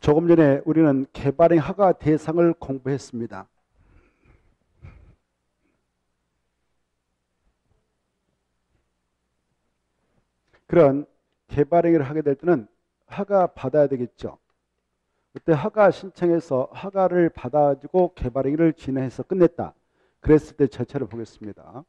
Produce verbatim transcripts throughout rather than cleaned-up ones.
조금 전에 우리는 개발행 허가 대상을 공부했습니다. 그런 개발행위를 하게 될 때는 허가 받아야 되겠죠. 그때 허가 신청해서 허가를 받아가지고 개발행위를 진행해서 끝냈다. 그랬을 때 절차를 보겠습니다.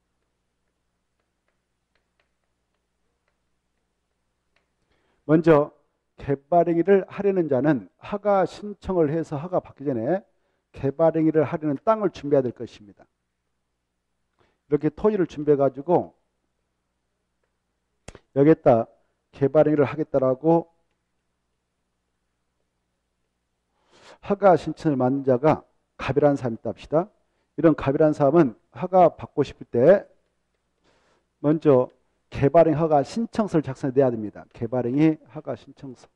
먼저 개발행위를 하려는 자는 허가 신청을 해서 허가 받기 전에 개발행위를 하려는 땅을 준비해야 될 것입니다. 이렇게 토지를 준비해 가지고 여기에다 개발행위를 하겠다라고 허가 신청을 받는 자가 갑이라는 사람이 있다 합시다. 이런 갑이라는 사람은 허가 받고 싶을 때 먼저 개발행위 허가 신청서를 작성해 내야 됩니다. 개발행위 허가 신청서.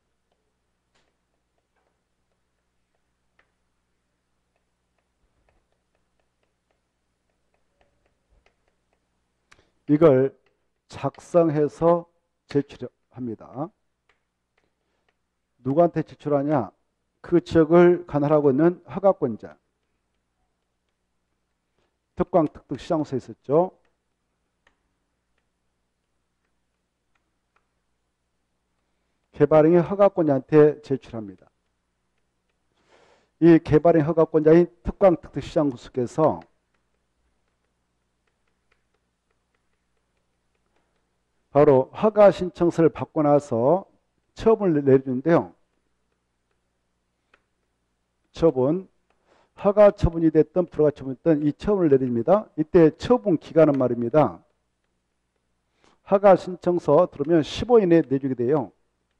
이걸 작성해서 제출합니다. 누구한테 제출하냐? 그 지역을 관할하고 있는 허가권자. 특광 특특 시장소에 있었죠. 개발행위 허가권자한테 제출합니다. 이 개발행위 허가권자인 특광 특특 시장소께서 바로 허가 신청서를 받고 나서 처분을 내리는데요. 처분, 허가 처분이 됐든 불허가 처분이 됐든 이 처분을 내립니다. 이때 처분 기간은 말입니다. 허가 신청서 들어오면 십오 일 내에 내주게 돼요.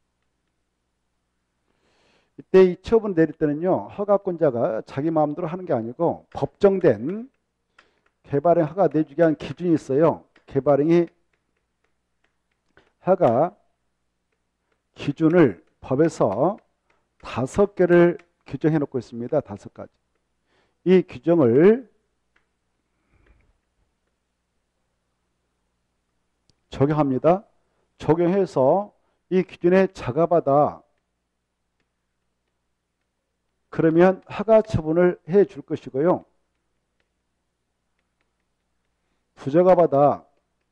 이때 이 처분 내릴 때는요, 허가권자가 자기 마음대로 하는 게 아니고 법정된 개발행 허가 내주기 위한 기준이 있어요. 개발행위 허가 기준을 법에서 다섯 개를 규정해 놓고 있습니다. 다섯 가지. 이 규정을 적용합니다. 적용해서 이 기준에 자가받아 그러면 허가 처분을 해 줄 것이고요. 부저가받아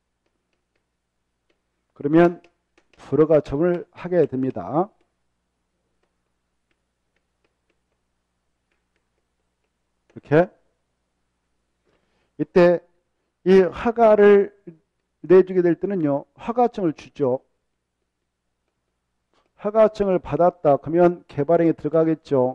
그러면 불허가 처분을 하게 됩니다. 이렇게 이때 이 허가를 내주게 될 때는요, 허가증을 주죠. 허가증을 받았다 그러면 개발행위에 들어가겠죠.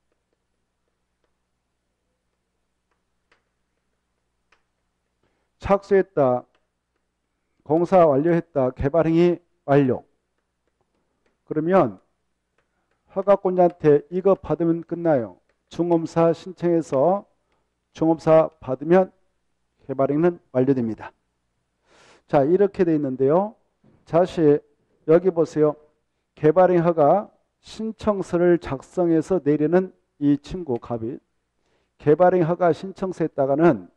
착수했다, 공사 완료했다, 개발행위 완료. 그러면 허가권자한테 이거 받으면 끝나요. 중검사 신청해서 중검사 받으면 개발행위는 완료됩니다. 자, 이렇게 돼 있는데요. 다시 여기 보세요. 개발행위 허가 신청서를 작성해서 내리는 이 친구 갑이 개발행위 허가 신청서에다가는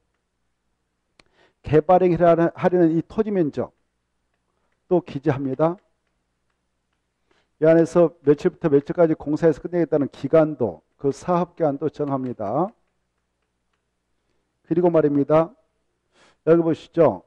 개발행위를 하려는 이 토지 면적 또 기재합니다. 이 안에서 며칠부터 며칠까지 공사해서 끝내겠다는 기간도 그 사업기간도 정합니다. 그리고 말입니다. 여기 보시죠.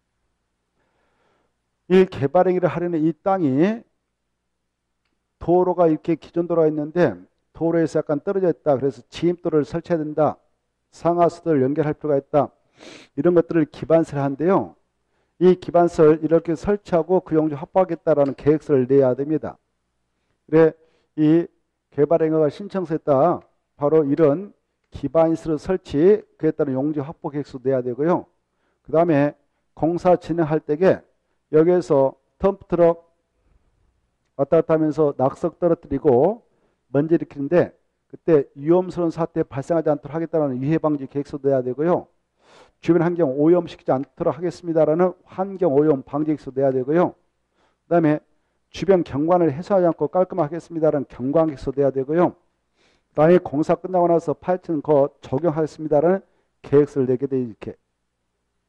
이 개발행위를 하려는 이 땅이 도로가 이렇게 기존 도로가 있는데 도로에서 약간 떨어져 있다. 그래서 지임도로를 설치해야 된다. 상하수도를 연결할 필요가 있다. 이런 것들을 기반서를 하는데요. 이 기반서를 이렇게 설치하고 그 용지 확보하겠다라는 계획서를 내야 됩니다. 그래 이 개발행위가 신청서에다 바로 이런 기반시설 설치 그에 따른 용지 확보 계획서 내야 되고요. 그 다음에 공사 진행할 때에 여기에서 덤프트럭 왔다 갔다 하면서 낙석 떨어뜨리고 먼지 일으키는데 그때 위험스러운 사태 발생하지 않도록 하겠다는 위해방지 계획서도 내야 되고요. 주변 환경 오염시키지 않도록 하겠습니다라는 환경 오염 방지 계획서도 내야 되고요. 그 다음에 주변 경관을 해소하지 않고 깔끔하게 하겠습니다라는 경관 계획서도 내야 되고요. 그 다음에 공사 끝나고 나서 파헤치는 거 적용하겠습니다라는 계획서를 내게 돼 이렇게.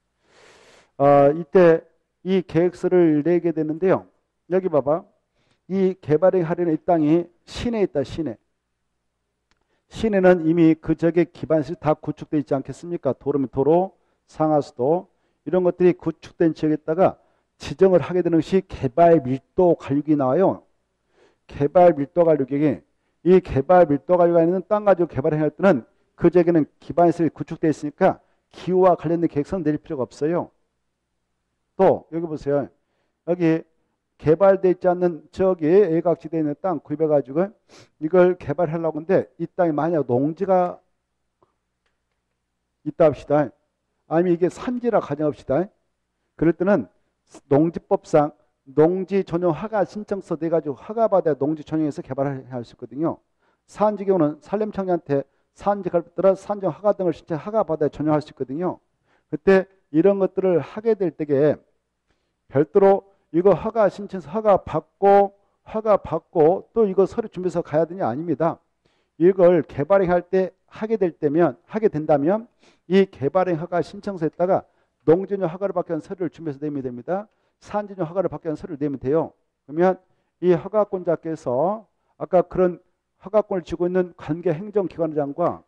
아, 이때 이 계획서를 내게 되는데요. 여기 봐봐. 이 개발을 하려는 이 땅이 시내에 있다. 시내. 시내는 이미 그 지역의 기반시설이 다 구축되어 있지 않겠습니까? 도로면 도로, 상하수도 이런 것들이 구축된 지역에다가 지정을 하게 되는 것이 개발 밀도 관리국이 나와요. 개발 밀도 관리국이 이 개발 밀도 관리가 있는 땅 가지고 개발할 때는 그 지역에는 기반시설이 구축되어 있으니까 기후와 관련된 계획서는 내릴 필요가 없어요. 또 여기 보세요. 여기 개발되어 있지 않는 저기 애각지대에 있는 땅 구입해가지고 이걸 개발하려고 하는데 이 땅이 만약 농지가 있다 합시다. 아니면 이게 산지라 가정합시다. 그럴 때는 농지법상 농지 전용 허가 신청서 내가지고 허가받아야 농지 전용해서 개발할 수 있거든요. 산지 경우는 산림청장한테 산지 갈비더라 산정 허가 등을 신청 허가받아야 전용할 수 있거든요. 그때 이런 것들을 하게 될 때에 별도로 이거 허가 신청서 허가 받고 허가 받고 또 이거 서류 준비해서 가야 되냐 아닙니다. 이걸 개발행 할 때 하게 될 때면 하게 된다면 이 개발행 허가 신청서에다가 농지용 허가를 받기 위한 서류를 준비해서 내면 됩니다. 산지용 허가를 받기 위한 서류를 내면 돼요. 그러면 이 허가권자께서 아까 그런 허가권을 쥐고 있는 관계 행정기관장과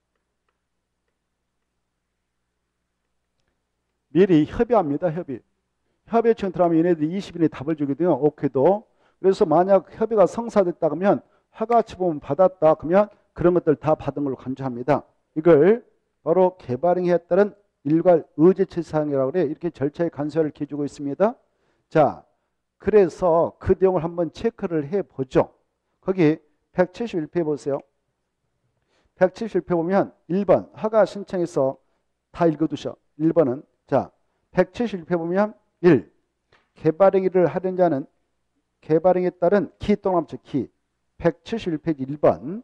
미리 협의합니다. 협의. 협의 요청 들어가면 얘네들이 이십 일에 답을 주거든요. 오케이도. 그래서 만약 협의가 성사됐다 그러면 허가처분 받았다 그러면 그런 것들 다 받은 걸로 간주합니다. 이걸 바로 개발행위에 따른 일괄 의제처리 사항이라고 그래. 이렇게 절차의 간소화를 기해주고 있습니다. 자, 그래서 그 내용을 한번 체크를 해보죠. 거기 백칠십일 페이지 보세요. 백칠십일 페이지 보면 일 번 허가 신청해서 다 읽어두셔. 일 번은 자 백칠십일 페이지 보면 일. 개발행위를 하는 자는 개발행위에 따른 기 또는 합쳐 기. 백칠십일 페이지 일 번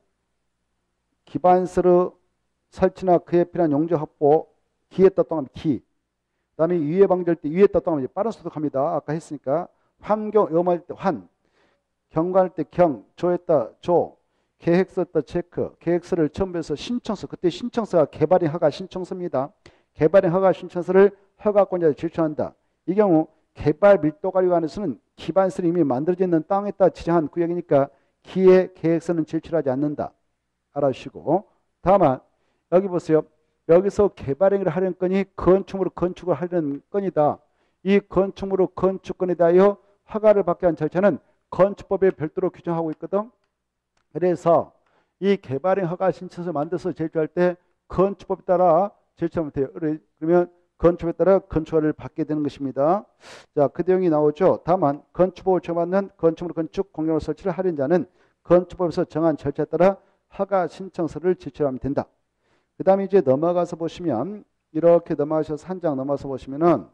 기반시설 설치나 그에 필요한 용적 확보 기에 따른 기. 그 다음에 유해 방지할 때 유해 따른 빠른 소독합니다. 아까 했으니까 환경 위험할 때 환. 경관할 때 경. 조했다 조. 계획서 했다 체크. 계획서를 첨부해서 신청서. 그때 신청서가 개발행 허가 신청서입니다. 개발행 허가 신청서를 허가권자에 제출한다. 이 경우 개발 밀도관리관에서는 기반시설이 이미 만들어져 있는 땅에다 지정한 구역이니까 기의 계획서는 제출하지 않는다. 알아주시고 다만 여기 보세요. 여기서 개발행위를 하려는 건이 건축물로 건축을 하려는 건이다. 이 건축물로 건축건에 대하여 허가를 받게 한 절차는 건축법에 별도로 규정하고 있거든. 그래서 이 개발행 허가 신청서 만들어서 제출할 때 건축법에 따라 제출하면 돼요. 그러면 건축에 따라 건축허가를 받게 되는 것입니다. 자, 그 내용이 나오죠. 다만 건축법을 정하는 건축물 건축 공용으로 설치를 하려는 자는 건축법에서 정한 절차에 따라 허가 신청서를 제출하면 된다. 그 다음에 이제 넘어가서 보시면 이렇게 넘어가셔서 한 장 넘어가서 보시면은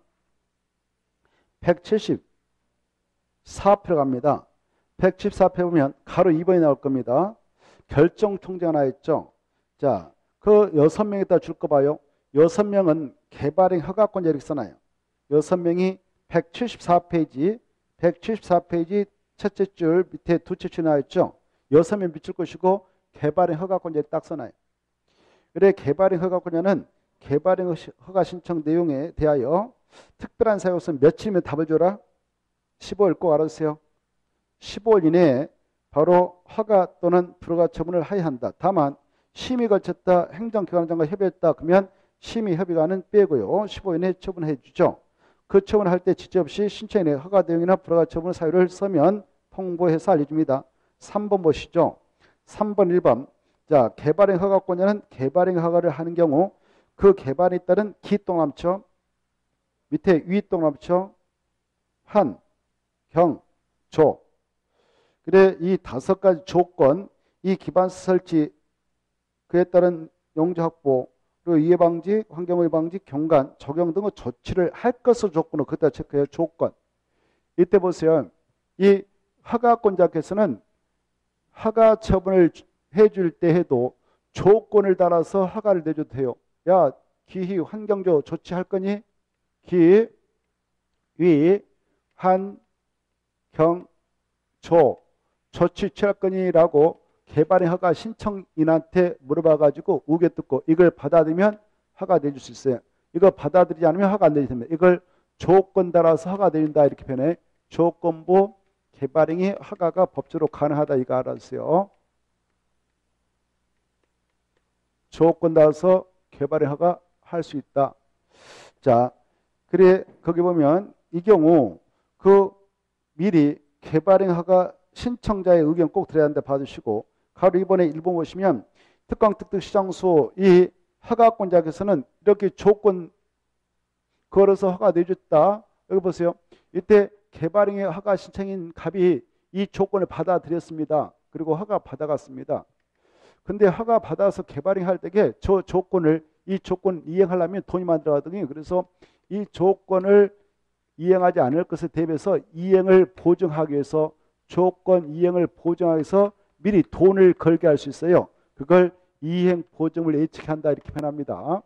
백칠십사 페이지로 갑니다. 백칠십사 페이지 보면 가로 이 번이 나올 겁니다. 결정 총재가 나와 있죠. 자, 그 여섯 명에다 줄 거 봐요. 여섯 명은 개발행 허가권자 이렇게 써놔요. 여섯 명이 백칠십사 페이지, 백칠십사 페이지 첫째 줄 밑에 두째 줄 나와 있죠. 여섯 명 밑줄 것이고 개발행 허가권자에 딱 써놔요. 그래 개발행 허가권자는 개발행 허가 신청 내용에 대하여 특별한 사유 없으면 며칠이면 답을 줘라. 십오 일 꼭 알아두세요. 십오 일 이내에 바로 허가 또는 불허가 처분을 하여야 한다. 다만 심의 거쳤다 행정기관장과 협의했다 그러면 심의 협의관은 빼고요. 십오 일 내에 처분해 주죠. 그 처분을 할 때 지적없이 신청에 대해 허가 내용이나 불허가 처분 사유를 써면 통보해서 알려줍니다. 삼 번 보시죠. 삼 번 일 번 자 개발행 허가권자는 개발행 허가를 하는 경우 그 개발에 따른 기동함처 밑에 위동함처 한, 경, 조 그래 이 다섯 가지 조건 이 기반시 설치 그에 따른 용적 확보 그리고 이해 방지, 환경오염 방지, 경관, 적용 등의 조치를 할 것을 조건으로 그때 체크해요. 조건. 이때 보세요. 이 허가권자께서는 허가 처분을 해줄 때 해도 조건을 따라서 허가를 내줘도 돼요. 야, 기희 환경조 조치할 거니? 기, 위, 한, 경, 조 조치 취할 거니라고 개발행 허가 신청인한테 물어봐가지고 우겨 듣고 이걸 받아들이면 허가 내줄 수 있어요. 이거 받아들이지 않으면 허가 안 내줍니다. 이걸 조건 따라서 허가 내준다 이렇게 표현해. 조건부 개발행위 허가가 법적으로 가능하다 이거 알았어요. 조건 따라서 개발행 허가 할 수 있다. 자, 그래 거기 보면 이 경우 그 미리 개발행 허가 신청자의 의견 꼭 들어야 한다 봐주시고, 가로 이번에 일 번 보시면 특강 특특 시장소 이 허가권자께서는 이렇게 조건 걸어서 허가 내줬다. 여기 보세요. 이때 개발행위 허가 신청인 갑이 이 조건을 받아들였습니다. 그리고 허가 받아갔습니다. 근데 허가 받아서 개발행 할 때에 저 조건을 이 조건 이행하려면 돈이 많이 들어가더니, 그래서 이 조건을 이행하지 않을 것에 대비해서 이행을 보증하기 위해서 조건 이행을 보증하기 위해서 미리 돈을 걸게 할 수 있어요. 그걸 이행 보증을 예측한다 이렇게 표현합니다.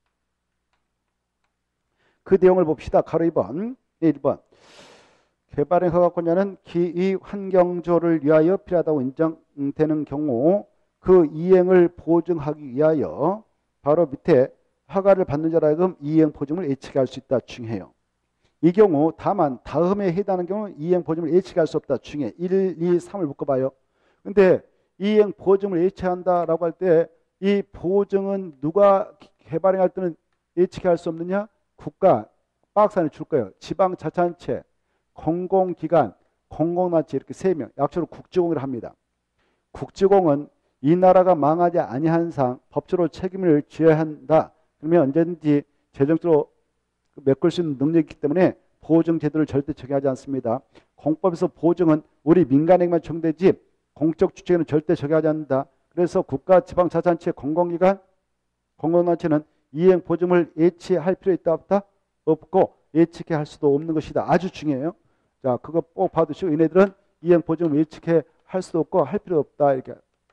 그 내용을 봅시다. 가로 이 번. 일 번. 개발행 허가권자는 기이 환경조를 위하여 필요하다고 인정되는 경우 그 이행을 보증하기 위하여 바로 밑에 허가를 받는 자라 하여금 이행 보증을 예측할 수 있다 중요해요. 이 경우 다만 다음에 해당하는 경우 이행 보증을 예측할 수 없다 중요해. 일, 이, 삼을 묶어봐요. 근데 이행 보증을 예측한다라고 할 때 이 보증은 누가 개발행할 때는 예측할 수 없느냐? 국가 박스 안에 줄 거예요. 지방자치단체, 공공기관, 공공단체 이렇게 세 명 약초로 국지공을 합니다. 국지공은 이 나라가 망하지 아니한 상 법적으로 책임을 져야 한다. 그러면 언제든지 재정적으로 메꿀 수 있는 능력이 있기 때문에 보증 제도를 절대 적용하지 않습니다. 공법에서 보증은 우리 민간에게만 적용되지 공적 주체에는 절대 적용하지 않는다. 그래서 국가, 지방자치단체, 공공기관, 공공단체는 이행 보증을 예치할 필요 있다 없다? 없고 예측해 할 수도 없는 것이다. 아주 중요해요. 자, 그거 꼭 봐두시고 얘네들은 이행 보증을 예측해 할 수도 없고 할 필요 없다. 이렇게.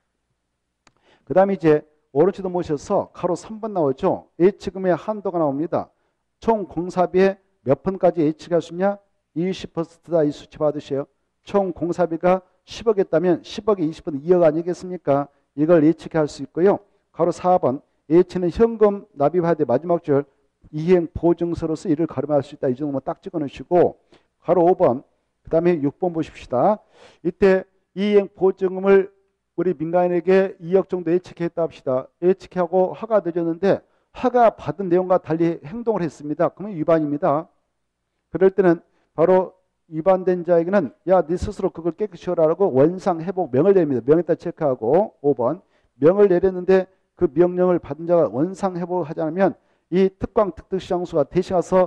그 다음에 이제 오른쪽도 모셔서 가로 삼 번 나오죠. 예치금의 한도가 나옵니다. 총 공사비에 몇 푼까지 예측할 수 있냐? 이십 퍼센트다. 이 수치 받으세요. 총 공사비가 십억이었다면 십억에 이십 퍼센트 이억 아니겠습니까? 이걸 예측할 수 있고요. 가로 사 번. 예치는 현금 납입할 때 마지막 줄 이행 보증서로서 이를 가름할 수 있다. 이 정도만 딱 찍어 놓으시고, 가로 오 번. 그 다음에 육 번 보십시다. 이때 이행 보증금을 우리 민간인에게 이억 정도 예측했다 합시다. 예측하고 허가 내줬는데 허가 받은 내용과 달리 행동을 했습니다. 그러면 위반입니다. 그럴 때는 바로 위반된 자에게는 야, 네 스스로 그걸 깨끗이 하라고 원상 회복 명을 내립니다. 명에다 체크하고 오 번. 명을 내렸는데 그 명령을 받은 자가 원상 회복하지 않으면 이 특광 특특시장소가 대신 가서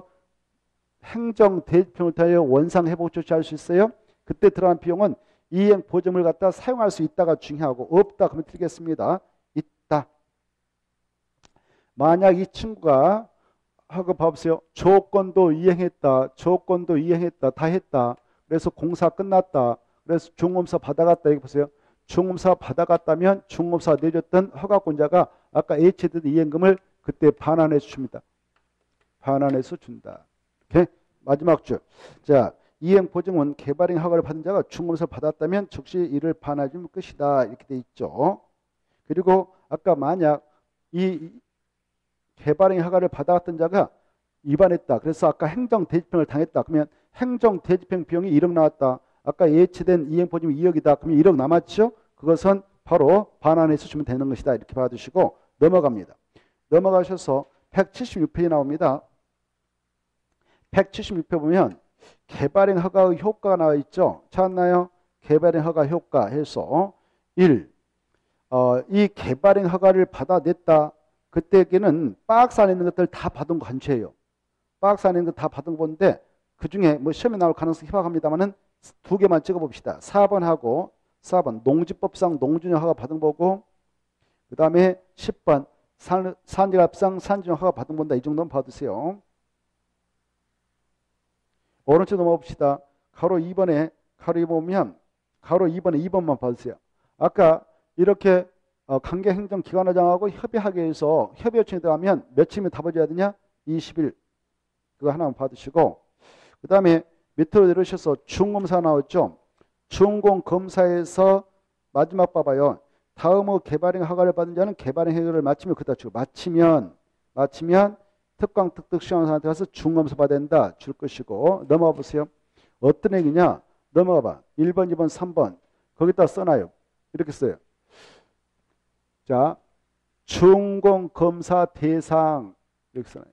행정 대지평을 통하여 원상 회복 조치할 수 있어요. 그때 들어간 비용은 이행 보증을 갖다 사용할 수 있다가 중요하고 없다 그러면 틀리겠습니다. 있다. 만약 이 친구가 하고 봐보세요. 조건도 이행했다. 조건도 이행했다. 다 했다. 그래서 공사 끝났다. 그래서 중공사 받아갔다. 여기 보세요. 중공사 받아갔다면 중공사 내줬던 허가권자가 아까 예치된 이행금을 그때 반환해서 줍니다. 반환해서 준다. 오케이? 마지막 줄. 자, 이행 보증은 개발행 허가를 받은 자가 중공사 받았다면 즉시 이를 반환해주면 끝이다. 이렇게 돼 있죠. 그리고 아까 만약 이 개발행 허가를 받아왔던 자가 위반했다. 그래서 아까 행정 대집행을 당했다. 그러면 행정 대집행 비용이 일억 나왔다. 아까 예치된 이행 보증이 이억이다. 그러면 일억 남았죠. 그것은 바로 반환해서 주면 되는 것이다. 이렇게 봐주시고 넘어갑니다. 넘어가셔서 백칠십육 페이지 나옵니다. 백칠십육 페이지 보면 개발행 허가의 효과가 나와 있죠. 찾나요? 개발행 허가 효과 해서 일. 어, 이 개발행 허가를 받아냈다. 그때에는 박스 안에 있는 것들 다 받은 거 간주예요. 박스 안에 있는 거 다 받은 건데 그 중에 뭐 시험에 나올 가능성이 희박합니다만은 두 개만 찍어봅시다. 사 번하고 사 번 농지법상 농지용 허가 받은 거고, 그 다음에 십 번 산, 산지랍상 산지용 허가 받은 건다. 이 정도는 봐두세요. 오른쪽 넘어봅시다. 가로 이 번에 가로 이 보면 가로 이 번에 이 번만 봐주세요. 아까 이렇게 어, 관계행정기관장하고 협의하기 위해서 협의 요청이 들어가면 며칠이면 답을 되냐? 이십 일. 그거 하나만 받으시고, 그 다음에 밑으로 내려오셔서 중검사 나왔죠. 중공검사에서 마지막 봐봐요. 다음의 개발행 허가를 받은 자는 개발행 행위를 마치면 그다 주고 마치면 마치면 특광 특특시장한테 가서 중검사 받아야 된다 줄 것이고, 넘어가 보세요. 어떤 행위냐? 넘어가 봐. 일 번, 이 번, 삼 번. 거기다 써놔요. 이렇게 써요. 자, 준공검사 대상 이렇게 써놔요.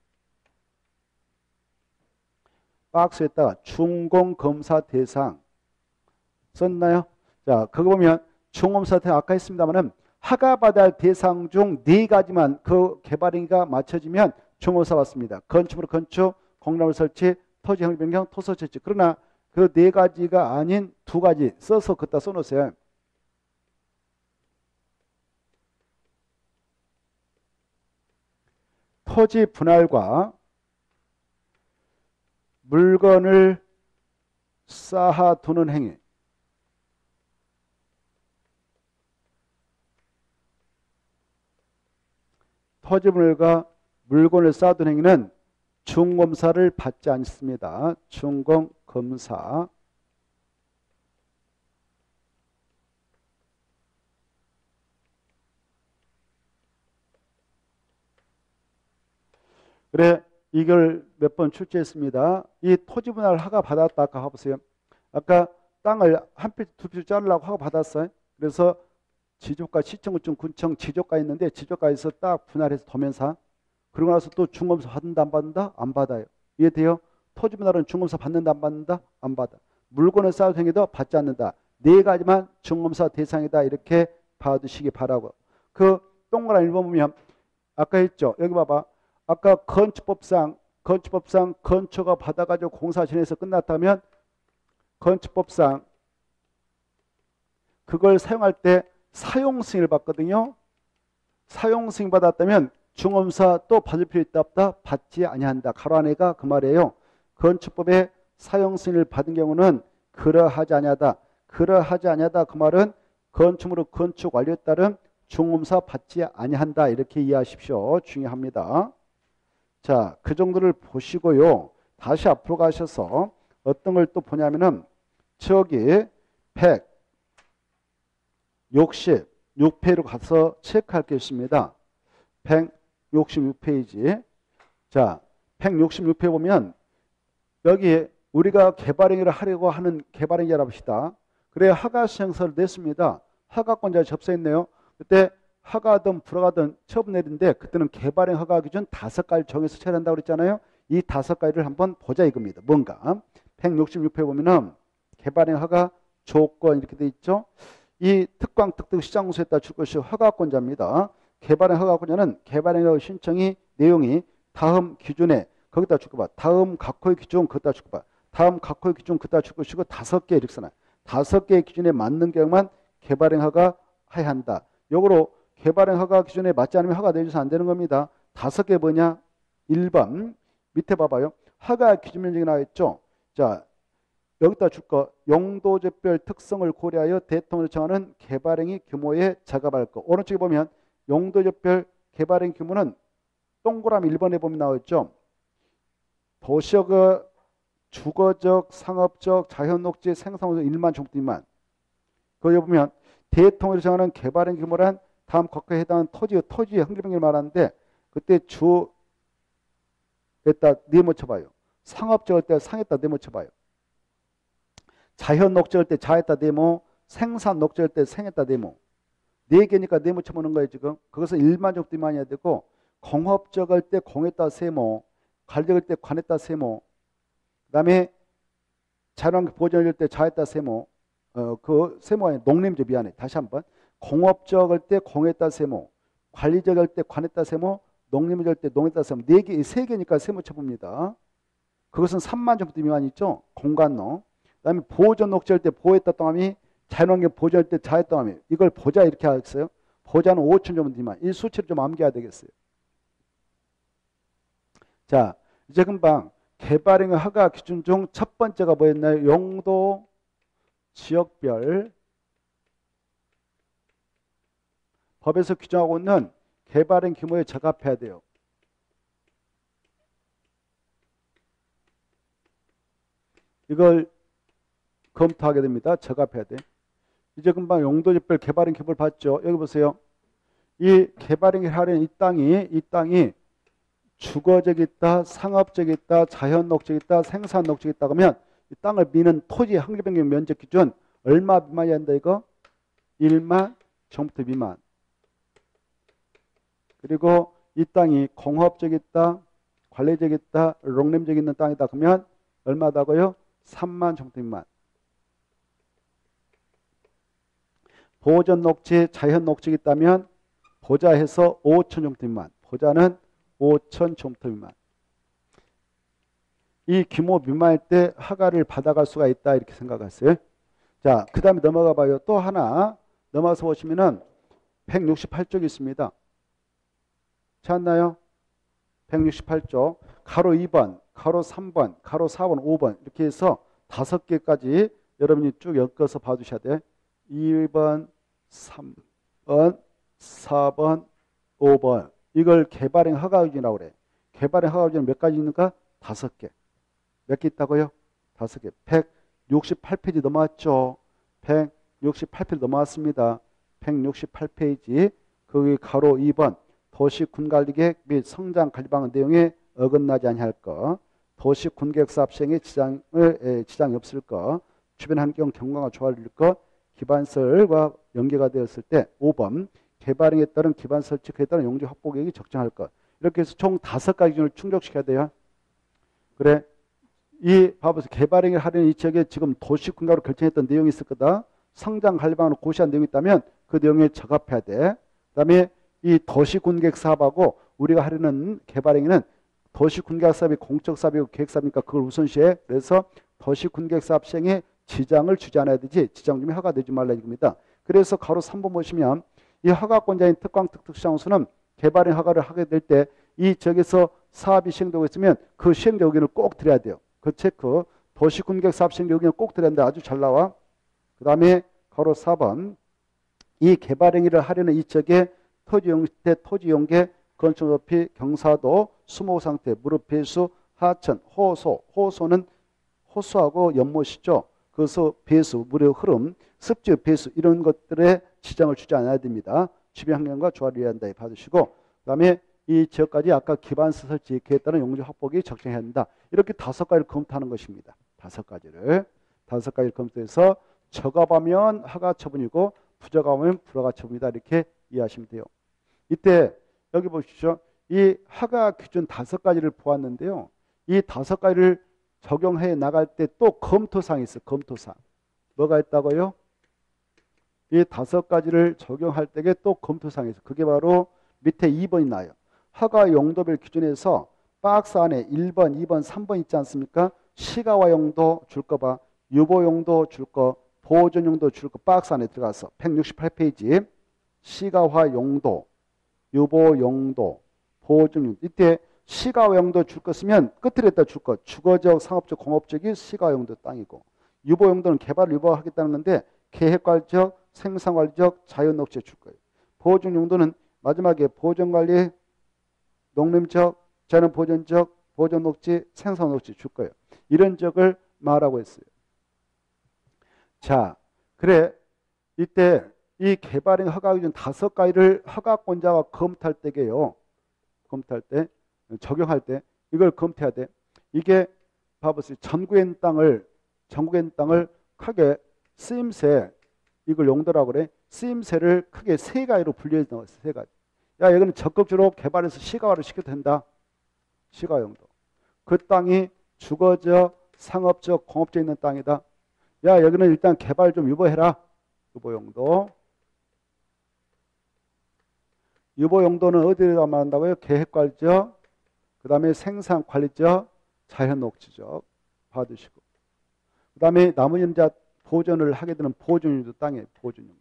박스에다가 준공검사 대상 썼나요? 자, 그거 보면 준공검사 대상 아까 했습니다만은 허가받아야 할 대상 중 네 가지만 그 개발행위가 맞춰지면 준공검사 받습니다. 건축물 건축, 공람물 설치, 토지 형리 변경, 토서 채취. 그러나 그 네 가지가 아닌 두 가지 써서 그따 써놓으세요. 토지 분할과 물건을 쌓아두는 행위. 토지 분할과 물건을 쌓아두는 행위는 준공검사를 받지 않습니다. 준공검사. 그래, 이걸 몇 번 출제했습니다. 이 토지 분할 허가 받았다. 아까 봐보세요. 아까 땅을 한 필, 두 필 자르려고 허가 받았어요. 그래서 지조가, 시청구청, 군청, 지조가 있는데 지조가에서 딱 분할해서 도면사. 그러고 나서 또 준공검사 받는다 안 받는다? 안 받아요. 이해돼요? 토지 분할은 준공검사 받는다 안 받는다? 안 받아. 물건을 쌓아둔 행위도 받지 않는다. 네 가지만 준공검사 대상이다. 이렇게 봐두시기 바라고. 그 동그라미 일 번 보면 아까 했죠. 여기 봐봐. 아까 건축법상 건축법상 건축허가 받아가지고 공사 진행해서 끝났다면 건축법상 그걸 사용할 때 사용승인을 받거든요. 사용승인 받았다면 준공검사 또 받을 필요 있다 없다? 받지 아니한다. 가로 안에가 그 말이에요. 건축법에 사용승인을 받은 경우는 그러하지 아니하다. 그러하지 아니하다. 그 말은 건축물의 건축 완료에 따른 준공검사 받지 아니한다. 이렇게 이해하십시오. 중요합니다. 자, 그 정도를 보시고요. 다시 앞으로 가셔서 어떤 걸 또 보냐면은 저기 백육십육 페이지로 가서 체크할 게 있습니다. 백육십육 페이지. 자, 백육십육 페이지 보면 여기 우리가 개발행위를 하려고 하는 개발행위라고 합시다. 그래 허가 신청서를 냈습니다. 허가권자에 접수했네요. 그때 허가든 불허가든 처분 내린데 그때는 개발행 허가 기준 다섯 가지 정해서 처리한다고 그랬잖아요. 이 다섯 가지를 한번 보자 이겁니다. 뭔가 백육십육 페이지 보면은 개발행 허가 조건 이렇게 돼 있죠. 이 특광 특등 시장공소에 따라 줄 것이 허가권자입니다. 개발행 허가권자는 개발행 허가 신청이 내용이 다음 기준에 거기다 줄 거봐. 다음 각호의 기준 거기다 줄 거봐. 다음 각호의 기준 거기다 줄 것이고 다섯 개 이렇게 써놔. 다섯 개의 기준에 맞는 경우만 개발행 허가 해야 한다. 요거로 개발행 허가 기준에 맞지 않으면 허가 내줘서 안 되는 겁니다. 다섯 개 뭐냐? 일 번 밑에 봐봐요. 허가 기준 면적이 나와있죠. 자, 여기다 줄 거 용도지별 특성을 고려하여 대통령을 정하는 개발행위 규모에 작업할 거. 오른쪽에 보면 용도지별 개발행위 규모는 동그라미 일 번에 보면 나와있죠. 도시적, 주거적, 상업적, 자연녹지, 생산적 일만 정도 미만. 거기 보면 대통령을 정하는 개발행위 규모란 다음 각각에 해당하는 토지, 토지의 흥기병을 말하는데 그때 주에다 네모쳐봐요. 상업적일 때 상에다 네모쳐봐요. 자연 녹적일 때 자에다 네모, 생산 녹적일 때 생에다 네모. 네 개니까 네모쳐보는 거예요 지금. 그것은 일만 정도 미만이어야 되고 공업적일 때 공에다 세모, 관리적일 때 관에다 세모. 그 다음에 자연환경 보존일 때 자에다 세모. 어, 그 세모가 아니라 농림죠. 미안해. 다시 한번. 공업적일 때 공에다 세모, 관리적일 때 관에다 세모, 농림적일 때 농에다 세모. 네 개, 세 개니까 세모 쳐봅니다. 그것은 삼만 정도 미만 있죠. 공간농. 그다음에 보존 녹지할 때 보에다 동함이, 자연환경 보존할 때 자에 동함이. 이걸 보자 이렇게 하겠어요. 보자는 오천 정도 미만. 이 수치를 좀 암기해야 되겠어요. 자, 이제 금방 개발행위 허가 기준 중 첫 번째가 뭐였나요? 용도 지역별 법에서 규정하고 있는 개발행 규모에 적합해야 돼요. 이걸 검토하게 됩니다. 적합해야 돼. 이제 금방 용도지별 개발행 규모를 봤죠. 여기 보세요. 이 개발행위를 하려는 이 땅이 이 땅이 주거적 있다, 상업적 있다, 자연녹적 있다, 생산녹적 있다 그러면 이 땅을 미는 토지 확률 변경 면적 기준 얼마 미만이야 한다 이거? 일만 제곱미터 미만. 그리고 이 땅이 공업적 있다, 관리적 있다, 롱림적 있는 땅이다. 그러면 얼마다고요? 삼만 제곱미터 미만. 보전 녹지, 자연 녹지가 있다면 보자해서 오천 제곱미터 미만. 보자는 오천 제곱미터 미만. 이 규모 미만일 때 허가를 받아갈 수가 있다 이렇게 생각하세요. 자, 그 다음에 넘어가 봐요. 또 하나 넘어가서 보시면은 백육십팔 쪽이 있습니다. 찾나요? 백육십팔 쪽 가로 이 번, 가로 삼 번, 가로 사 번, 오 번 이렇게 해서 다섯 개까지 여러분이 쭉 엮어서 봐주셔야 돼요. 이 번, 삼 번, 사 번, 오 번 이걸 개발행 허가규정이라고 그래. 개발행 허가규정은 몇 가지 있는가? 다섯 개. 몇 개 있다고요? 다섯 개. 백육십팔 페이지 넘어왔죠? 백육십팔 페이지 넘어왔습니다. 백육십팔 페이지 거기 가로 이 번 도시군관리계획 및 성장관리방안 내용에 어긋나지 아니할 것, 도시군계획사업 시행에 지장을, 에, 지장이 없을 것, 주변 환경 경관과 조화를 이룰 것, 기반설과 연계가 되었을 때 오 번 개발행에 따른 기반 설치에 따른 용지 확보 계획이 적정할 것. 이렇게 해서 총 다섯 가지 기준을 충족시켜야 돼요. 그래, 이 봐보세요. 개발행을 하려는 이 지역에 지금 도시군가로 결정했던 내용이 있을 거다. 성장관리방안으로 고시한 내용이 있다면 그 내용에 적합해야 돼. 그 다음에 이 도시군계획 사업하고 우리가 하려는 개발행위는 도시군계획 사업이 공적 사업이고 계획 사업이니까 그걸 우선시해. 그래서 도시군계획 사업 시행에 지장을 주지 않아야 되지 지장 중에 허가되지 말라 이겁니다. 그래서 가로 삼 번 보시면 이 허가권자인 특광특특시장소는 개발행 허가를 하게 될 때 이 지역에서 사업이 시행되고 있으면 그 시행자 의견을 꼭 드려야 돼요. 그 체크. 도시군계획 사업 시행자 의견을 꼭 드려야 되는데 아주 잘 나와. 그 다음에 가로 사 번 이 개발행위를 하려는 이 지역에 토지용대, 토지용계, 건축 높이, 경사도, 수목 상태, 무릎 배수, 하천, 호소. 호소는 호수하고 연못이죠. 그래서 배수, 물의 흐름, 습지 배수 이런 것들에 지장을 주지 않아야 됩니다. 주변 환경과 조화를 이해야 한다. 봐주시고 그 다음에 이 지역까지 아까 기반시 설치 계획에 따른 용지 확보기 적정해야 한다. 이렇게 다섯 가지를 검토하는 것입니다. 다섯 가지를. 다섯 가지를 검토해서 적합하면 허가 처분이고 부적합하면 불허가 처분이다. 이렇게 이해하시면 돼요. 이때 여기 보십시오. 이 허가 기준 다섯 가지를 보았는데요. 이 다섯 가지를 적용해 나갈 때 또 검토사항이 있어요. 검토사항. 뭐가 있다고요? 이 다섯 가지를 적용할 때에 또 검토사항이 있어요. 그게 바로 밑에 이 번이 나요. 허가 용도별 기준에서 박스 안에 일 번, 이 번, 삼 번 있지 않습니까? 시가화 용도 줄 거 봐. 유보 용도 줄 거, 보존 용도 줄 거 박스 안에 들어가서 백육십팔 페이지 시가화 용도, 유보 용도, 보존 용도. 이때 시가화 용도 줄 거 쓰면 끝에다 줄 거. 주거적, 상업적, 공업적이 시가화 용도 땅이고 유보 용도는 개발을 유보하겠다는 건데 계획관리적, 생산관리적, 자연녹지에 줄 거예요. 보존 용도는 마지막에 보존관리, 농림적, 자연보존적, 보존녹지, 생산녹지 줄 거예요. 이런 적을 말하고 있어요. 자, 그래 이때 이 개발행 허가 기준 다섯 가지를 허가권자가 검토할 때게요. 검토할 때, 적용할 때 이걸 검토해야 돼. 이게 봐보세요. 전국에 있는 땅을 전국에 있는 땅을 크게 쓰임새 이걸 용도라고 그래. 쓰임새를 크게 세 가지로 분류해 나왔어요. 세 가지. 야, 여기는 적극적으로 개발해서 시가화를 시켜도 된다. 시가 용도. 그 땅이 주거적, 상업적, 공업적 있는 땅이다. 야, 여기는 일단 개발 좀 유보해라. 유보 용도. 유보 용도는 어디에다 말한다고요? 계획관리적, 그 다음에 생산관리적, 자연녹지적 봐두시고. 그 다음에 나머지는 이제 보존을 하게 되는 보존용도 땅이에요. 보존용도.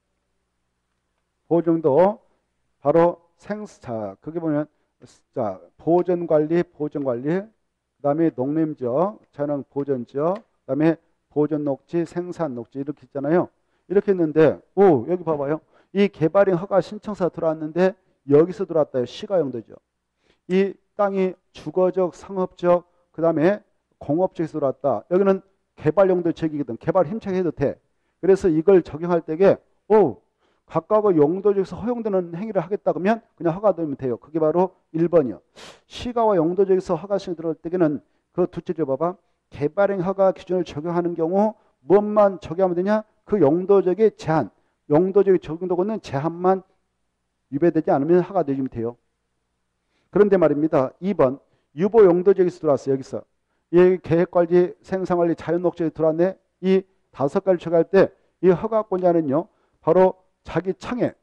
보존도 바로 생사. 거기 보면 자 보존관리, 보존관리, 그 다음에 농림지역, 자연 보존지역, 그 다음에 보존녹지, 생산녹지 이렇게 있잖아요. 이렇게 했는데 오 여기 봐봐요. 이 개발행 허가 신청서 들어왔는데 여기서 들어왔다요. 시가용도죠. 이 땅이 주거적, 상업적, 그 다음에 공업적에서 들어왔다. 여기는 개발용도 지역이거든. 개발 힘차게 해도 돼. 그래서 이걸 적용할 때에 오 각각의 용도지역에서 허용되는 행위를 하겠다 그러면 그냥 허가되면 돼요. 그게 바로 일 번이요. 시가와 용도지역에서 허가 신청이 들어올 때에는 그 두째 줘 봐봐. 개발행 허가 기준을 적용하는 경우 무엇만 적용하면 되냐? 그 용도적인 제한, 용도적인 적용도는 제한만 위배되지 않으면 허가되면 돼요. 그런데 말입니다. 이 번 유보 용도적에서 들어왔어요. 여기서 이 계획관리, 생산관리, 자연녹지에 들어왔네. 이 다섯 가지를 적용할 때 이 허가권자는요, 바로 자기 청에,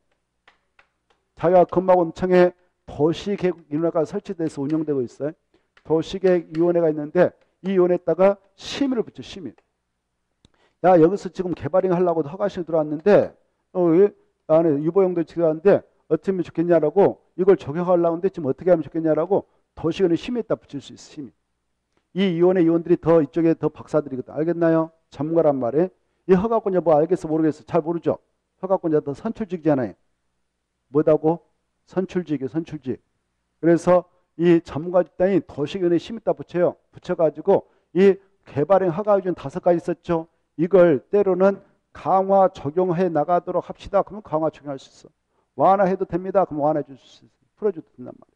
자기가 근무하고 청에 도시계획위원회가 설치돼서 운영되고 있어요. 도시계획위원회가 있는데 이 위원회에다가 심의를 붙여. 심의. 야, 여기서 지금 개발링 하려고 허가실 들어왔는데 어, 안에 유보용도 들어왔는데 어떻게 하면 좋겠냐라고, 이걸 적용하려고 하는데 지금 어떻게 하면 좋겠냐라고 도시위원회 심의에다 붙일 수 있어. 심의. 이 위원회 위원들이 더 이쪽에 더 박사들이거든. 알겠나요? 전문가란 말이에요. 이 허가권자 뭐 알겠어 모르겠어? 잘 모르죠. 허가권자 더 선출직이잖아요. 뭐다고? 선출직이에요. 선출직. 그래서 이 전문가 집단이 도시위원회 심의에다 붙여요. 붙여가지고 이 개발행 허가 기준 다섯 가지 있었죠. 이걸 때로는 강화 적용해 나가도록 합시다. 그러면 강화 적용할 수 있어. 완화해도 됩니다. 그럼 완화해 줄 수 있어. 풀어줘도 된단 말이에요.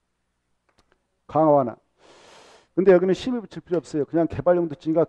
강화 완화. 근데 여기는 심의 붙일 필요 없어요. 그냥 개발 용도 지니까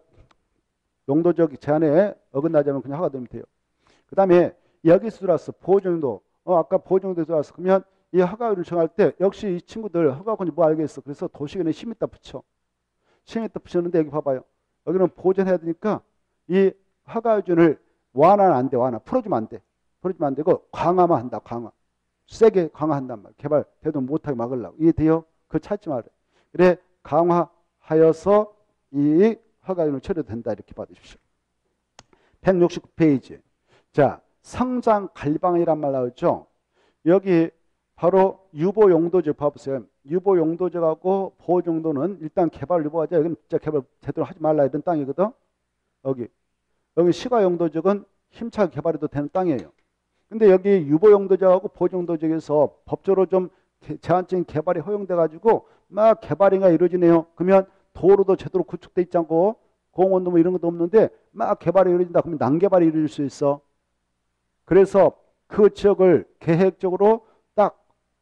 용도적 제한에 어긋나지 않으면 그냥 허가되면 돼요. 그 다음에 여기서 들어왔어. 보호정도. 어, 아까 보호정도 들어왔어. 그러면 이 허가를 정할 때 역시 이 친구들 허가권이 뭐 알겠어. 그래서 도시위원회 심의에다 붙여. 심의에다 붙였는데 여기 봐봐요. 여기는 보존해야 되니까 이 허가 기준을 완화는 안 돼. 완화. 풀어주면 안 돼. 풀어주면 안 되고 강화만 한다. 강화. 세게 강화한단 말이야. 개발 대도 못하게 막으려고. 이해돼요? 그거 찾지 말아요. 그래 강화하여서 이 허가 기준을 처리된다. 이렇게 받으십시오. 백육십구 페이지. 자, 성장 관리방이란 말 나오죠. 여기 바로 유보 용도적 봐보세요. 유보 용도적하고 보호 정도는 일단 개발 유보하자. 여기는 진짜 개발 제대로 하지 말라 이런 땅이거든. 여기 여기 시가 용도적은 힘차게 개발해도 되는 땅이에요. 근데 여기 유보 용도적하고 보호 용도적에서 법적으로 좀 제한적인 개발이 허용돼 가지고 막 개발이가 이루어지네요. 그러면 도로도 제대로 구축돼 있지 않고 공원도 뭐 이런 것도 없는데 막 개발이 이루어진다. 그러면 난개발이 이루어질 수 있어. 그래서 그 지역을 계획적으로 딱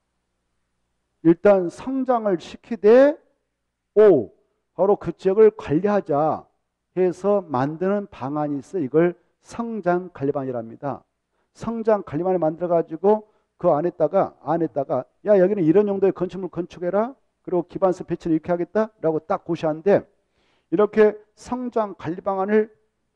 일단 성장을 시키되 오 바로 그 지역을 관리하자 해서 만드는 방안이 있어. 이걸 성장관리방이랍니다. 성장관리방을 만들어 가지고 그 안에다가 안에다가 야 여기는 이런 용도의 건축물 건축해라. 그리고 기반서 배치를 이렇게 하겠다라고 딱 고시하는데 이렇게 성장관리방안을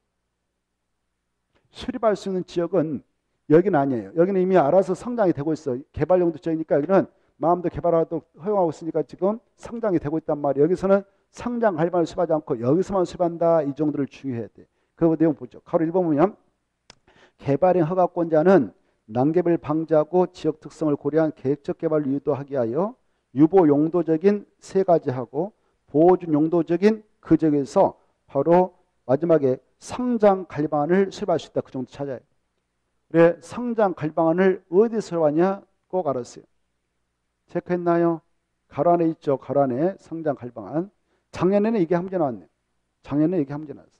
수립할 수 있는 지역은 여기는 아니에요. 여기는 이미 알아서 성장이 되고 있어. 개발용도 지역이니까 여기는 마음대로 개발하도록 허용하고 있으니까 지금 성장이 되고 있단 말이에요. 여기서는 성장 관리방을 수립하지 않고 여기서만 수립한다. 이 정도를 중요해야 돼. 그 내용 보죠. 가로 일 번 보면 개발행 허가권자는 난개발 방지하고 지역 특성을 고려한 계획적 개발을 유도하기 위하여 유보 용도적인 세 가지 하고 보호준 용도적인 그 지역에서 바로 마지막에 성장 관리방안을 수립할 수 있다. 그 정도 찾아요. 그래 성장 관리방안을 어디서 수립하냐 꼭 알았어요. 체크했나요? 가로 안에 있죠. 가로 안에 성장 관리방안. 작년에는 이게 한 문제 나왔네. 작년에 이게 한 문제 나왔어.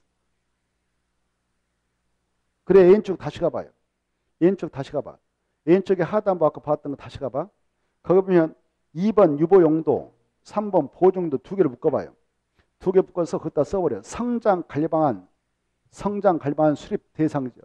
그래 A쪽 다시 가봐요. A쪽 다시 가봐. A쪽에 하단부 아까 봤던 거 다시 가봐. 거기 보면 이 번 유보용도, 삼 번 보호용도 두 개를 묶어봐요. 두 개 묶어서 거기다 써버려. 성장 관리방안, 성장 관리방안 수립 대상이죠.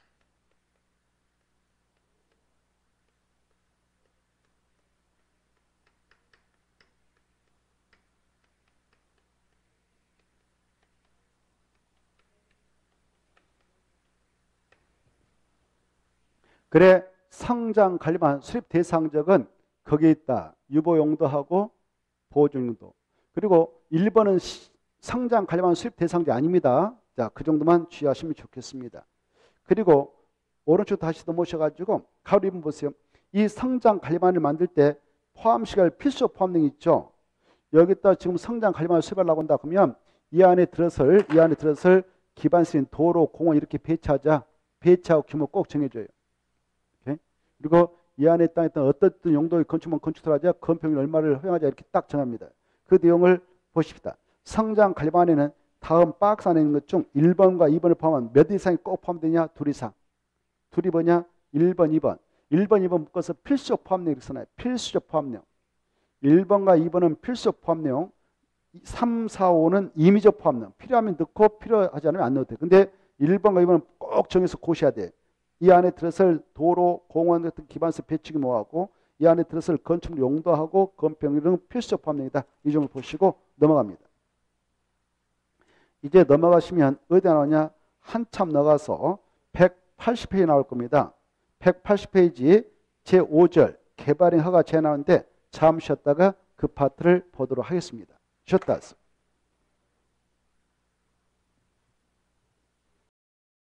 그래 성장 관리방안 수립 대상적은 거기에 있다. 유보용도하고 보호용도. 그리고 일 번은 성장 관리방안 수립 대상자 아닙니다. 자, 그 정도만 주의하시면 좋겠습니다. 그리고 오른쪽 다시 넘어오셔가지고 가로 이 번 보세요. 이 성장 관리방안을 만들 때 포함시할 필수 포함 등이 있죠. 여기다 지금 성장 관리방안을 수립하려고 한다 그러면 이 안에 들어설 이 안에 들어설 기반시인 도로, 공원 이렇게 배치하자. 배치하고 규모 꼭 정해줘요. 오케이? 그리고 이 안에 땅에 어떤 용도의 건축만 건축을 하자. 건평이 얼마를 허용하자. 이렇게 딱 정합니다. 그 내용을 보십시다. 성장 관리방안에는 다음 박스 안에 있는 것 중 일 번과 이 번을 포함한 몇 이상이 꼭 포함되냐? 둘 이상. 둘이 뭐냐? 일 번, 이 번. 일 번, 이 번 묶어서 필수적 포함 내용 이렇게 써놔요. 필수적 포함 내용. 일 번과 이 번은 필수적 포함 내용. 삼, 사, 오는 임의적 포함능. 필요하면 넣고 필요하지 않으면 안 넣어도 돼. 근데 일 번과 이 번은 꼭 정해서 고셔야 돼. 이 안에 들어설 도로, 공원 같은 기반서 배치기 뭐하고 이 안에 들어설 건축물 용도하고 건폐율은 필수적 포함능이다. 이 점을 보시고 넘어갑니다. 이제 넘어가시면 어디 나오냐? 한참 나가서 백팔십 페이지 나올 겁니다. 백팔십 페이지 제오 절 개발행 허가 제한 나오는데 잠시 쉬었다가 그 파트를 보도록 하겠습니다. 쉬었다.